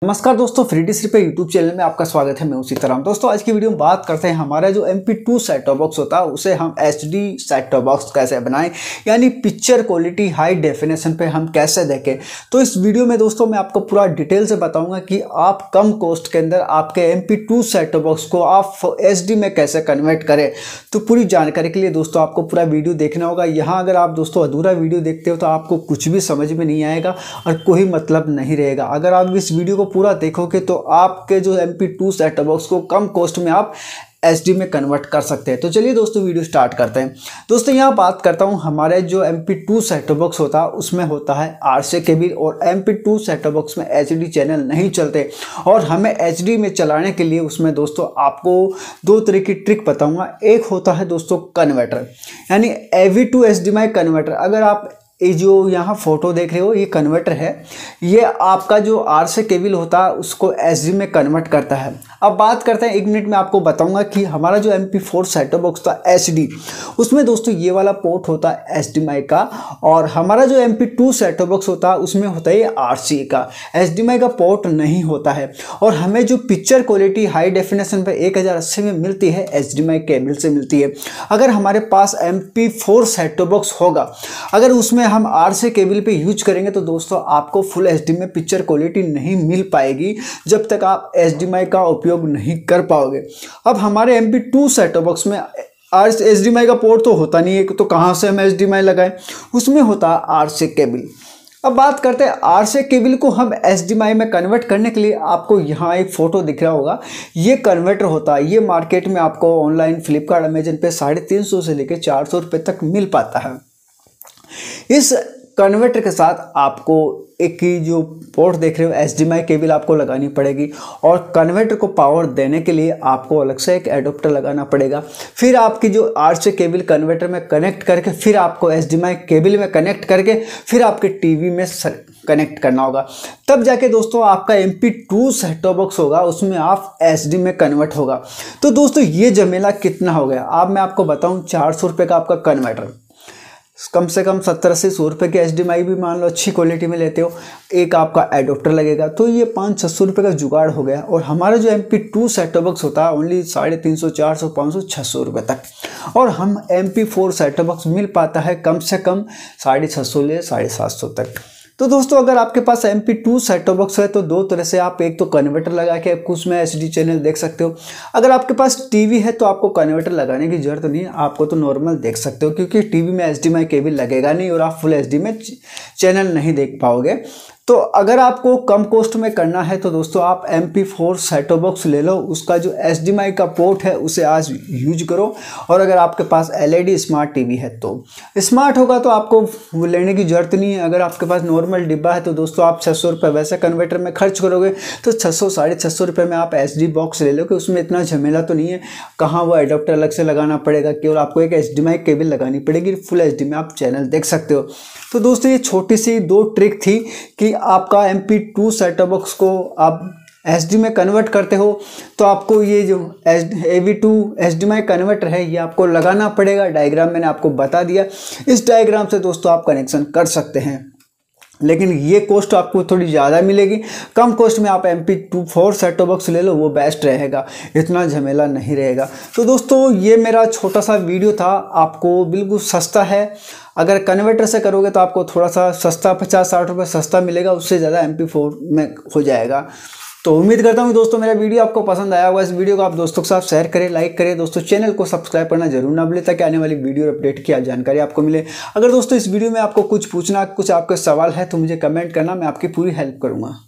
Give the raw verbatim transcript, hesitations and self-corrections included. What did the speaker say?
नमस्कार दोस्तों, free D पे यूट्यूब चैनल में आपका स्वागत है। मैं उसी तरह दोस्तों आज की वीडियो में बात करते हैं हमारा जो M P two set top box होता है उसे हम H D set top box कैसे बनाएं, यानी पिक्चर क्वालिटी हाई डेफिनेशन पे हम कैसे देखें। तो इस वीडियो में दोस्तों मैं आपको पूरा डिटेल से बताऊंगा कि आप कम कॉस्ट के अंदर आपके M P two set top box को आप एच डी में कैसे कन्वर्ट करें। तो पूरी जानकारी के लिए दोस्तों आपको पूरा वीडियो देखना होगा। यहाँ अगर आप दोस्तों अधूरा वीडियो देखते हो तो आपको कुछ भी समझ में नहीं आएगा और कोई मतलब नहीं रहेगा। अगर आप इस वीडियो को पूरा देखोगे तो आपके जो M P two set top box को कम कॉस्ट में आप एच डी में कन्वर्ट कर सकते हैं। तो चलिए दोस्तों वीडियो स्टार्ट करते हैं। दोस्तों यहाँ बात करता हूँ हमारे जो M P two set top box होता है उसमें होता है आर सी केबल, और M P two set top box में एच डी चैनल नहीं चलते और हमें एच डी में चलाने के लिए उसमें दोस्तों आपको दो तरह की ट्रिक बताऊंगा। एक होता है दोस्तों कन्वर्टर, यानी A V two H D M I converter. अगर आप ये जो यहाँ फोटो देख रहे हो ये कन्वर्टर है, ये आपका जो आर से केबल होता है उसको एच डी में कन्वर्ट करता है। अब बात करते हैं, एक मिनट में आपको बताऊंगा कि हमारा जो M P four set top box था एच डी, उसमें दोस्तों ये वाला पोर्ट होता है एच डी एम आई का, और हमारा जो M P two set top box होता है उसमें होता है ये आर सी का। एच डी एम आई का पोर्ट नहीं होता है। और हमें जो पिक्चर क्वालिटी हाई डेफिनेशन पे एक हज़ार अस्सी में मिलती है H D M I cable से मिलती है। अगर हमारे पास M P four set top box होगा, अगर उसमें हम आर से केबल पे यूज करेंगे तो दोस्तों आपको फुल एच डी में पिक्चर क्वालिटी नहीं मिल पाएगी जब तक आप एच डी एम आई का उपयोग नहीं कर पाओगे। अब हमारे M P two set top box में आर एच डी एम आई का पोर्ट तो होता नहीं है, तो कहाँ से हम एच डी एम आई लगाएं? उसमें होता है आर से केबल। अब बात करते हैं आर से केबल को हम एच डी एम आई में कन्वर्ट करने के लिए। आपको यहाँ एक फोटो दिख रहा होगा, ये कन्वर्टर होता है। ये मार्केट में आपको ऑनलाइन फ्लिपकार्ट अमेजन पे साढ़े तीन सौ से लेकर चार सौ रुपये तक मिल पाता है। इस कन्वर्टर के साथ आपको एक ही जो पोर्ट देख रहे हो H D M I cable आपको लगानी पड़ेगी, और कन्वर्टर को पावर देने के लिए आपको अलग से एक एडोप्टर लगाना पड़ेगा। फिर आपकी जो आर से केबल कन्वर्टर में कनेक्ट करके फिर आपको H D M I cable में कनेक्ट करके फिर आपके टीवी में कनेक्ट करना होगा। तब जाके दोस्तों आपका M P two set top box होगा उसमें आप एच डी में कन्वर्ट होगा। तो दोस्तों ये झमेला कितना हो गया, अब मैं आपको बताऊँ। चार सौ रुपये का आपका कन्वर्टर, कम से कम सत्तर अस्सी सौ रुपये की एच डी एम आई भी मान लो अच्छी क्वालिटी में लेते हो, एक आपका एडोप्टर लगेगा, तो ये पाँच छः सौ रुपये का जुगाड़ हो गया। और हमारा जो M P two set top box होता है ओनली साढ़े तीन सौ चार सौ पाँच सौ छः सौ रुपये तक, और हम M P four set top box मिल पाता है कम से कम साढ़े छः सौ ले साढ़े सात सौ तक। तो दोस्तों अगर आपके पास M P two set top box है तो दो तरह से आप एक तो कन्वर्टर लगा के उसमें एच डी चैनल देख सकते हो। अगर आपके पास टीवी है तो आपको कन्वर्टर लगाने की जरूरत नहीं है, आपको तो नॉर्मल देख सकते हो, क्योंकि टीवी में H D M I cable लगेगा नहीं और आप फुल एच डी में चैनल नहीं देख पाओगे। तो अगर आपको कम कॉस्ट में करना है तो दोस्तों आप M P four set top box ले लो, उसका जो एच डी एम आई का पोर्ट है उसे आज यूज करो। और अगर आपके पास L E D smart TV है तो स्मार्ट होगा तो आपको वो लेने की जरूरत नहीं है। अगर आपके पास नॉर्मल डिब्बा है तो दोस्तों आप छः सौ रुपये वैसे कन्वर्टर में खर्च करोगे तो छः सौ साढ़े छः सौ रुपये में आप एच डी बॉक्स ले लो, कि उसमें इतना झमेला तो नहीं है। कहाँ वो एडोप्टर अलग से लगाना पड़ेगा, केवल आपको एक H D M I cable लगानी पड़ेगी, फुल एच डी में आप चैनल देख सकते हो। तो दोस्तों ये छोटी सी दो ट्रिक थी कि आपका M P two set top box को आप एच डी में कन्वर्ट करते हो तो आपको ये जो A V two H D M I converter है ये आपको लगाना पड़ेगा। डायग्राम मैंने आपको बता दिया, इस डायग्राम से दोस्तों आप कनेक्शन कर सकते हैं, लेकिन ये कॉस्ट आपको थोड़ी ज़्यादा मिलेगी। कम कॉस्ट में आप M P two four set top box ले लो, वो बेस्ट रहेगा, इतना झमेला नहीं रहेगा। तो दोस्तों ये मेरा छोटा सा वीडियो था, आपको बिल्कुल सस्ता है। अगर कन्वर्टर से करोगे तो आपको थोड़ा सा सस्ता पचास साठ रुपये सस्ता मिलेगा, उससे ज़्यादा एम पी फोर में हो जाएगा। तो उम्मीद करता हूँ दोस्तों मेरा वीडियो आपको पसंद आया होगा। इस वीडियो को आप दोस्तों के साथ शेयर करें, लाइक करें। दोस्तों चैनल को सब्सक्राइब करना जरूर ना भूलें ताकि आने वाली वीडियो अपडेट की जानकारी आपको मिले। अगर दोस्तों इस वीडियो में आपको कुछ पूछना, कुछ आपके सवाल है तो मुझे कमेंट करना, मैं आपकी पूरी हेल्प करूँगा।